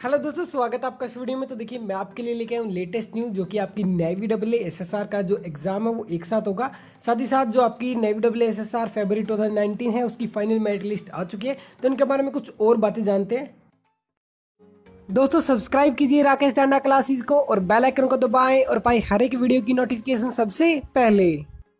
Hello दोस्तों, स्वागत है आपका इस वीडियो में। तो देखिए, मैं आपके लिए लेके आया हूँ लेटेस्ट न्यूज़, जो कि आपकी नेवी डबल एसएसआर का जो एग्जाम है वो एक साथ होगा। साथ ही साथ जो आपकी नेवी डबल एसएसआर फरवरी 2019 है उसकी फाइनल मेरिट लिस्ट आ चुकी है। तो इनके बारे में कुछ और बातें जानते हैं। दोस्तों, सब्सक्राइब कीजिए राकेश टांडा क्लासेस को और बेल आइकन को दबाएं और पाए हर एक वीडियो की नोटिफिकेशन सबसे पहले।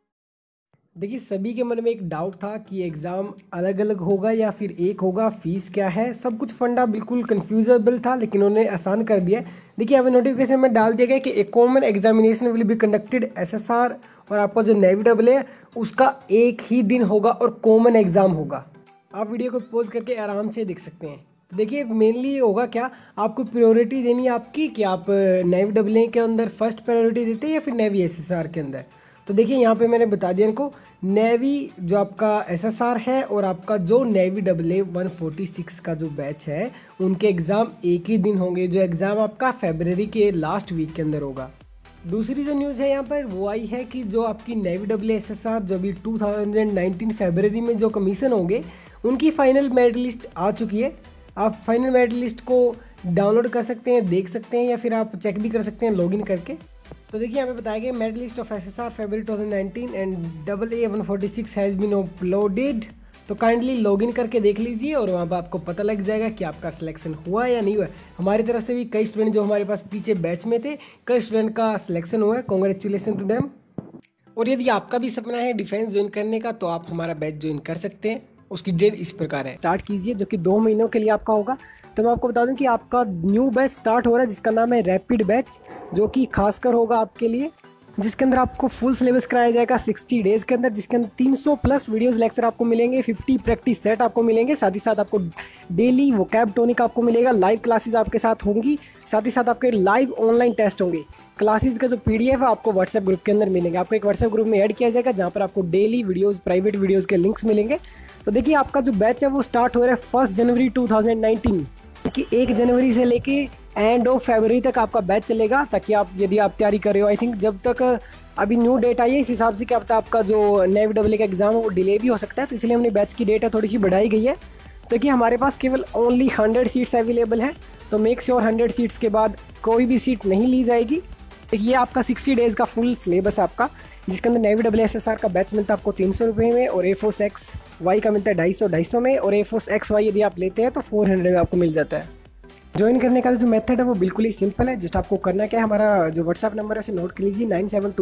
देखिए, सभी के मन में एक डाउट था कि एग्ज़ाम अलग अलग होगा या फिर एक होगा, फीस क्या है, सब कुछ फंडा बिल्कुल कन्फ्यूजेबल था, लेकिन उन्होंने आसान कर दिया। देखिए, अभी नोटिफिकेशन में डाल दिया गया कि a common examination will be conducted SSR, और आपका जो नेवी डबल है उसका एक ही दिन होगा और कॉमन एग्ज़ाम होगा। आप वीडियो को पॉज करके आराम से देख सकते हैं। देखिए, मेनली होगा क्या, आपको प्रायोरिटी देनी है आपकी कि आप नेवी डबल के अंदर फर्स्ट प्रायोरिटी देते हैं या फिर नेवी एसएसआर के अंदर। तो देखिए, यहाँ पे मैंने बता दिया इनको, नेवी जो आपका एसएसआर है और आपका जो नेवी डबल 146 का जो बैच है उनके एग्ज़ाम एक ही दिन होंगे, जो एग्ज़ाम आपका फरवरी के लास्ट वीक के अंदर होगा। दूसरी जो न्यूज़ है यहाँ पर वो आई है कि जो आपकी नेवी डबल एसएसआर जो अभी 2019 फरवरी में जो कमीशन होंगे उनकी फाइनल मेरिट लिस्ट आ चुकी है। आप फाइनल मेरिट लिस्ट को डाउनलोड कर सकते हैं, देख सकते हैं, या फिर आप चेक भी कर सकते हैं लॉगिन करके। तो देखिए, यहाँ पे बताया गया merit list of SSR February 2019 and double A 146 has been uploaded. तो काइंडली लॉगिन करके देख लीजिए और वहाँ पर आपको पता लग जाएगा कि आपका सिलेक्शन हुआ या नहीं हुआ। हमारी तरफ से भी कई स्टूडेंट जो हमारे पास पीछे बैच में थे, कई स्टूडेंट का सिलेक्शन हुआ है। Congratulations to them. और यदि आपका भी सपना है डिफेंस ज्वाइन करने का तो आप हमारा बैच ज्वाइन कर सकते हैं। उसकी डेट इस प्रकार है, स्टार्ट कीजिए, जो कि 2 महीनों के लिए आपका होगा। तो मैं आपको बता दूं कि आपका न्यू बैच स्टार्ट हो रहा है जिसका नाम है रैपिड बैच, जो कि खासकर होगा आपके लिए, जिसके अंदर आपको फुल सिलेबस कराया जाएगा 60 डेज़ के अंदर, जिसके अंदर 300 प्लस वीडियोस लेक्चर आपको मिलेंगे, 50 प्रैक्टिस सेट आपको मिलेंगे, साथ ही साथ आपको डेली वोकैब टॉनिक आपको मिलेगा, लाइव क्लासेस आपके साथ होंगी, साथ ही साथ आपके लाइव ऑनलाइन टेस्ट होंगे। क्लासेस का जो पीडीएफ है आपको व्हाट्सएप ग्रुप के अंदर मिलेंगे। आपको एक व्हाट्सएप ग्रुप में ऐड किया जाएगा जहाँ पर आपको डेली वीडियोज़, प्राइवेट वीडियोज़ के लिंक्स मिलेंगे। तो देखिए, आपका जो बैच है वो स्टार्ट हो रहा है 1 जनवरी 2019, कि 1 जनवरी से लेके एंड ऑफ फरवरी तक आपका बैच चलेगा, ताकि आप यदि आप तैयारी कर रहे हो, आई थिंक जब तक अभी न्यू डेट आई है इस हिसाब से क्या पता आपका जो नेवी डबल का एग्जाम है वो डिले भी हो सकता है, तो इसलिए हमने बैच की डेट है थोड़ी सी बढ़ाई गई है। तो कि हमारे पास केवल ओनली 100 सीट्स अवेलेबल हैं, तो मेक श्योर 100 सीट्स के बाद कोई भी सीट नहीं ली जाएगी। ये आपका 60 डेज़ का फुल सिलेबस आपका, जिसके अंदर नेवी डबल एसएसआर का बैच मिलता है आपको 300 रुपये में, और एफोर्स एक्स वाई का मिलता है 250 में, और एफोर्स एक्स वाई यदि आप लेते हैं तो 400 में आपको मिल जाता है। ज्वाइन करने का जो मेथड है वो बिल्कुल ही सिंपल है। जस्ट आपको करना क्या है, हमारा जो व्हाट्सएप नंबर है उसे नोट कर लीजिए,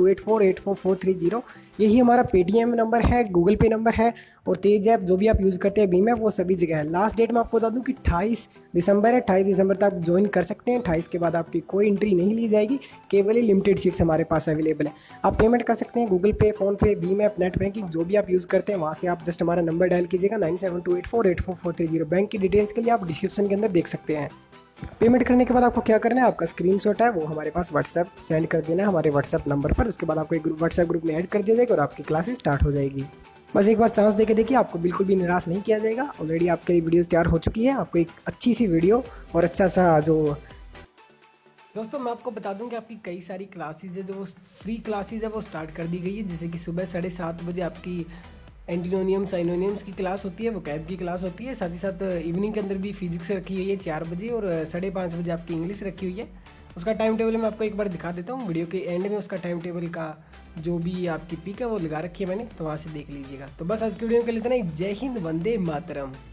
9728484430। यही हमारा पेटीएम नंबर है, गूगल पे नंबर है, और तेज ऐप जो भी आप यूज़ करते हैं, भीम ऐप, वो सभी जगह है। लास्ट डेट मैं आपको बता दूं कि 28 दिसंबर है। 28 दिसंबर तक आप ज्वाइन कर सकते हैं। 28 के बाद आपकी कोई एंट्री नहीं ली जाएगी, केवल ही लिमिटेड सीट्स हमारे पास अवेलेबल है। आप पेमेंट कर सकते हैं गूगल पे, फ़ोन पे, भीम ऐप, नेट बैंकिंग, जो भी आप यूज़ करते हैं वहाँ से आप जस्ट हमारा नंबर डायल कीजिएगा 9728484430। बैंक की डिटेल्स के लिए आप डिस्क्रिप्शन के अंदर देख सकते हैं। पेमेंट करने के बाद आपको क्या करना है, आपका स्क्रीनशॉट है वो हमारे पास व्हाट्सएप सेंड कर देना है हमारे व्हाट्सएप नंबर पर। उसके बाद आपको एक व्हाट्सएप ग्रुप में ऐड कर दिया जाएगा और आपकी क्लासेस स्टार्ट हो जाएगी। बस एक बार चांस देके देखिए, आपको बिल्कुल भी निराश नहीं किया जाएगा। ऑलरेडी आपके लिए वीडियोस तैयार हो चुकी है, आपको एक अच्छी सी वीडियो और अच्छा सा जो दोस्तों मैं आपको बता दूं कि आपकी कई सारी क्लासेज है, जो वो फ्री क्लासेज है वो स्टार्ट कर दी गई है। जैसे कि सुबह 7:30 बजे आपकी एंटीनोनियम साइनोनियम्स की क्लास होती है, वो कैब की क्लास होती है। साथ ही साथ इवनिंग के अंदर भी फिजिक्स रखी हुई है 4 बजे, और 5:30 बजे आपकी इंग्लिश रखी हुई है। उसका टाइम टेबल मैं आपको एक बार दिखा देता हूँ वीडियो के एंड में। उसका टाइम टेबल का जो भी आपकी पिक है वो लगा रखी है मैंने, तो वहाँ से देख लीजिएगा। तो बस आज की वीडियो के लिए इतना ही। जय हिंद, वंदे मातरम।